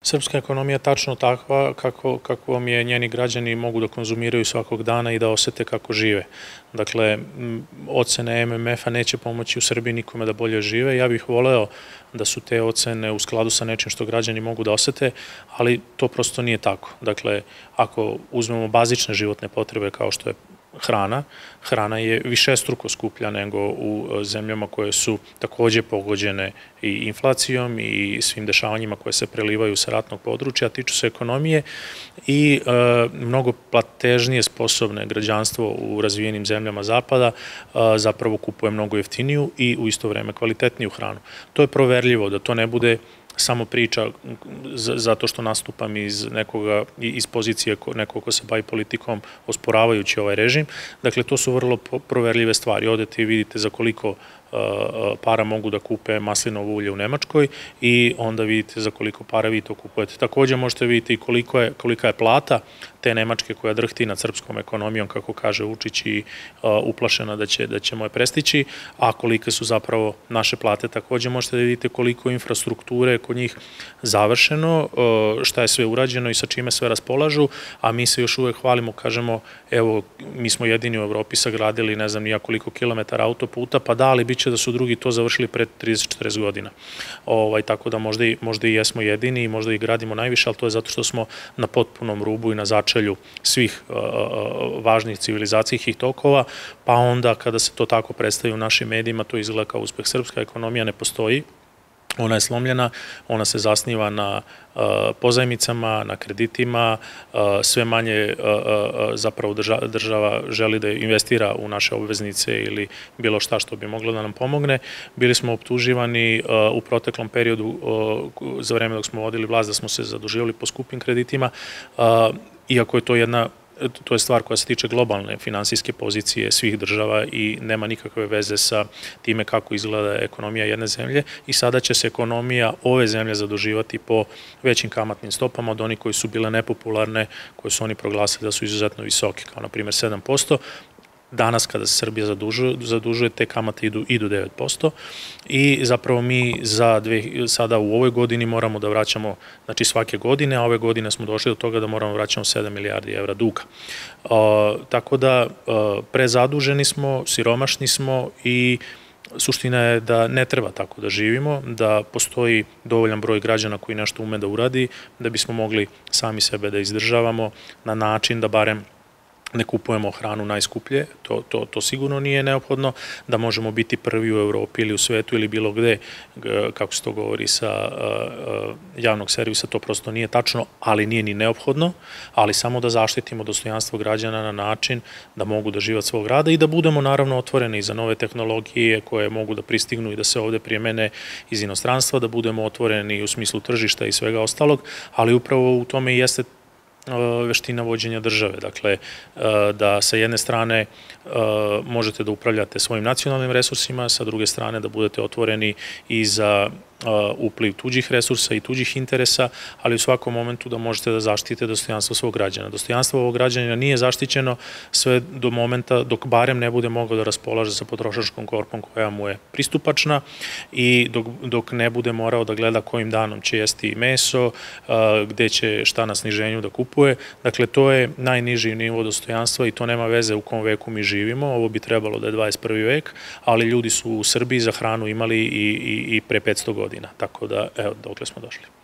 Srpska ekonomija je tačno takva kako vam je njeni građani mogu da konzumiraju svakog dana i da osete kako žive. Dakle, ocene MMF-a neće pomoći u Srbiji nikome da bolje žive. Ja bih voleo da su te ocene u skladu sa nečim što građani mogu da osete, ali to prosto nije tako. Dakle, ako uzmemo bazične životne potrebe kao što je hrana je višestruko skuplja nego u zemljama koje su takođe pogođene i inflacijom i svim dešavanjima koje se prelivaju sa ratnog područja, tiču se ekonomije i mnogo platežnije sposobne građanstvo u razvijenim zemljama zapada zapravo kupuje mnogo jeftiniju i u isto vreme kvalitetniju hranu. To je proverljivo, da to ne bude samo priča zato što nastupam iz pozicije nekog ko se bavi politikom osporavajući ovaj režim. Dakle, to su vrlo proverljive stvari. Odete i vidite za koliko para mogu da kupe maslinovo ulje u Nemačkoj i onda vidite za koliko para vi to kupujete. Takođe možete vidjeti kolika je plata te Nemačke koja drhti nad srpskom ekonomijom, kako kaže Vučić, i uplašena da ćemo je prestići, a kolike su zapravo naše plate. Takođe možete da vidite koliko infrastrukture je kod njih završeno, šta je sve urađeno i sa čime sve raspolažu, a mi se još uvek hvalimo, kažemo, evo, mi smo jedini u Evropi sagradili ne znam nija koliko kilometara autoputa, pa da, ali biće da su drugi to završili pre 30-40 godina. Tako da možda i jesmo jedini i možda i gradimo najviše, ali to je zato što smo na potpunom rubu i na začelju svih važnih civilizacijskih tokova, pa onda kada se to tako predstavi u našim medijima, to izgleda kao uspeh. Srpska ekonomija ne postoji, ona je slomljena, ona se zasniva na pozajmicama, na kreditima, sve manje zapravo država želi da investira u naše obveznice ili bilo šta što bi moglo da nam pomogne. Bili smo optuživani u proteklom periodu za vreme dok smo vodili vlast da smo se zaduživali po skupim kreditima, iako je to je stvar koja se tiče globalne finansijske pozicije svih država i nema nikakve veze sa time kako izgleda ekonomija jedne zemlje i sada će se ekonomija ove zemlje zaduživati po većim kamatnim stopama od onih koji su bile nepopularne, koje su oni proglasili da su izuzetno visoke, kao na primjer 7%. Danas kada se Srbija zadužuje, te kamate idu 9% i zapravo mi sada u ovoj godini moramo da vraćamo, znači svake godine, a ove godine smo došli do toga da moramo vraćamo 7 milijardi evra duga. Tako da prezaduženi smo, siromašni smo i suština je da ne treba tako da živimo, da postoji dovoljan broj građana koji nešto ume da uradi, da bismo mogli sami sebe da izdržavamo na način da barem ne kupujemo hranu najskuplje, to sigurno nije neophodno, da možemo biti prvi u Evropi ili u svetu ili bilo gde, kako se to govori sa javnog servisa, to prosto nije tačno, ali nije ni neophodno, ali samo da zaštitimo dostojanstvo građana na način da mogu da žive od svog rada i da budemo naravno otvoreni za nove tehnologije koje mogu da pristignu i da se ovde primene iz inostranstva, da budemo otvoreni u smislu tržišta i svega ostalog, ali upravo u tome i jeste veština vođenja države. Dakle, da sa jedne strane možete da upravljate svojim nacionalnim resursima, sa druge strane da budete otvoreni i za upliv tuđih resursa i tuđih interesa, ali u svakom momentu da možete da zaštitite dostojanstvo svog građana. Dostojanstvo ovog građanina nije zaštićeno sve do momenta dok barem ne bude mogao da raspolaže sa potrošačkom korpom koja mu je pristupačna i dok ne bude morao da gleda kojim danom će jesti meso, gde će šta na sniženju da kupuje. Dakle, to je najniži nivo dostojanstva i to nema veze u kom veku mi živimo. Ovo bi trebalo da je 21. vek, ali ljudi su u Srbiji za hranu imali i pre 500 godina. Tako da, evo, dokle smo došli.